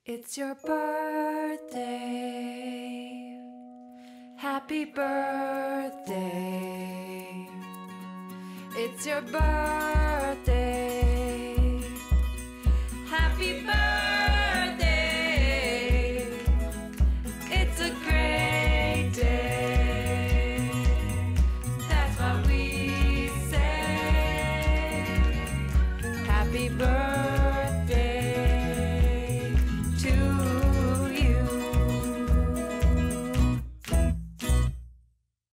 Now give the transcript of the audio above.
It's your birthday. Happy birthday. It's your birthday. Happy birthday. It's a great day. That's what we say. Happy birthday.